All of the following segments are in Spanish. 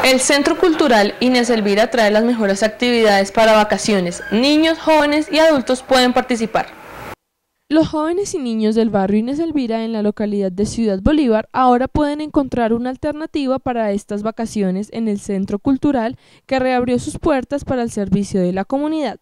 El Centro Cultural Inés Elvira trae las mejores actividades para vacaciones. Niños, jóvenes y adultos pueden participar. Los jóvenes y niños del barrio Inés Elvira en la localidad de Ciudad Bolívar ahora pueden encontrar una alternativa para estas vacaciones en el Centro Cultural que reabrió sus puertas para el servicio de la comunidad.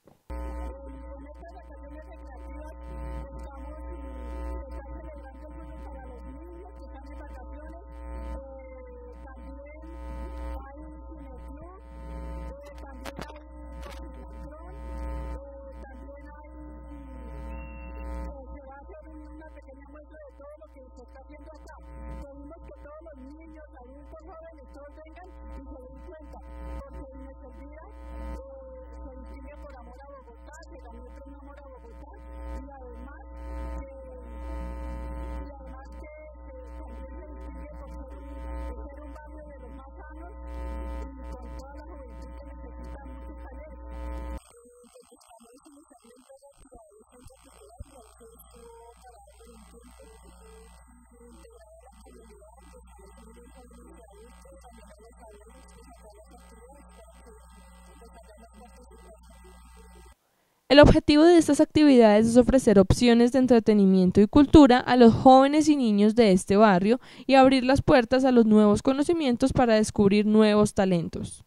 Pequeña muestra de todo lo que se está haciendo acá. Pedimos que todos los niños, adultos, jóvenes, todos vengan y se den cuenta, porque Inés Elvira se distingue por amor a Bogotá, se ganó el premio Amor a Bogotá, y además que también se distingue por ser un barrio de los más sanos y con toda la juventud que necesita mucho talento. El objetivo de estas actividades es ofrecer opciones de entretenimiento y cultura a los jóvenes y niños de este barrio y abrir las puertas a los nuevos conocimientos para descubrir nuevos talentos.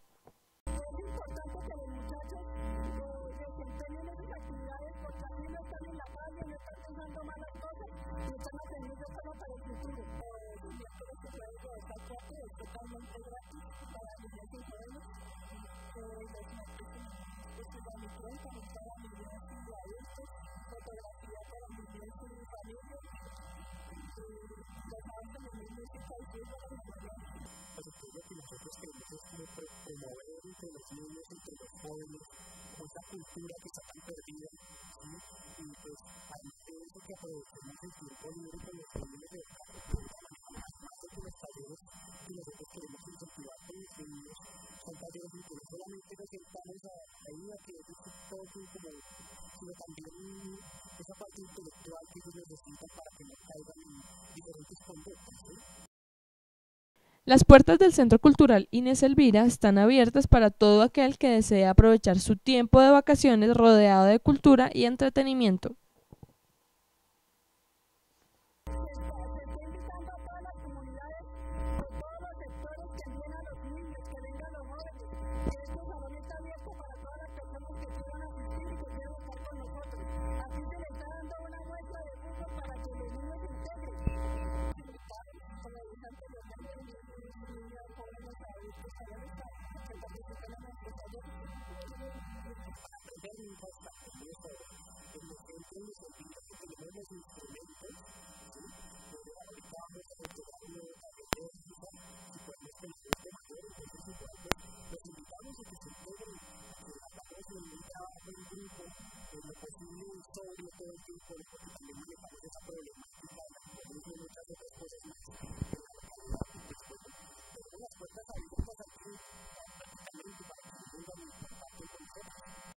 Que nosotros queremos es como promover entre los niños, entre los jóvenes, esa cultura que está tan perdida, ¿sí? Y pues además de eso que aprovechemos el tiempo libre con los niños de más de los talleres que nosotros queremos incentivar con los niños, son talleres en que no solamente nos sentamos ahí a que ellos toquen como, sino también esa parte intelectual que ellos necesitan para que no caigan en diferentes conductas, ¿sí? Las puertas del Centro Cultural Inés Elvira están abiertas para todo aquel que desee aprovechar su tiempo de vacaciones rodeado de cultura y entretenimiento. Tenemos